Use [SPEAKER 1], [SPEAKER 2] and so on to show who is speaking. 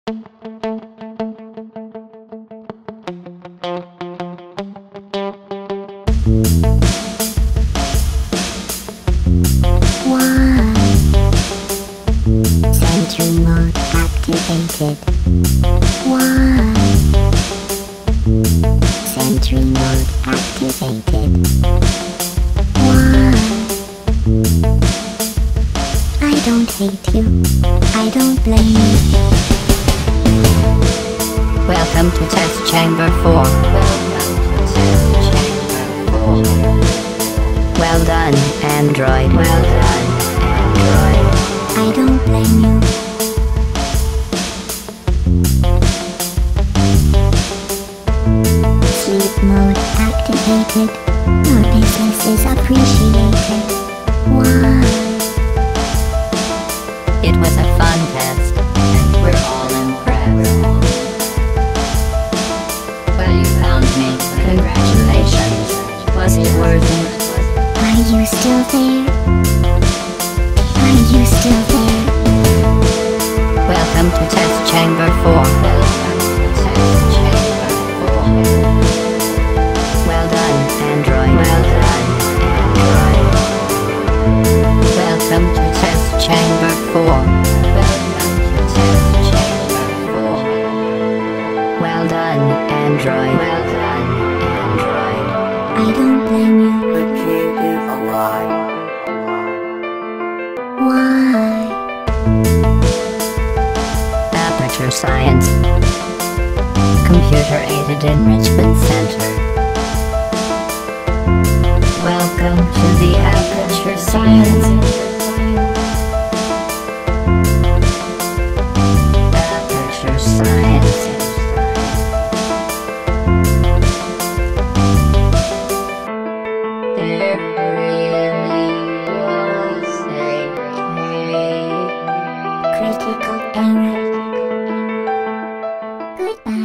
[SPEAKER 1] Sentry mode activated. Why? Sentry mode activated. Why? I don't hate you. I don't blame you.
[SPEAKER 2] Welcome to Test Chamber 4. Well done, Android. Well done, Android.
[SPEAKER 1] I don't blame you. Sleep mode activated. Your business is appreciated. Why?
[SPEAKER 2] It was a fun test, and we're all impressed. Well, you found me. Congratulations. Was it worth it?
[SPEAKER 1] Are you still there? Are you still there?
[SPEAKER 2] Welcome to Test Chamber 4. Well done, Android. Well done, Android. Welcome to Test Chamber 4. Well done, Android. Well done, Android.
[SPEAKER 1] I don't blame you.
[SPEAKER 3] The kid is alive.
[SPEAKER 1] Why?
[SPEAKER 2] Aperture Science Computer-Aided Enrichment Center. Welcome to the Aperture Science. Aperture Science. There really was a
[SPEAKER 1] Critical error. Goodbye.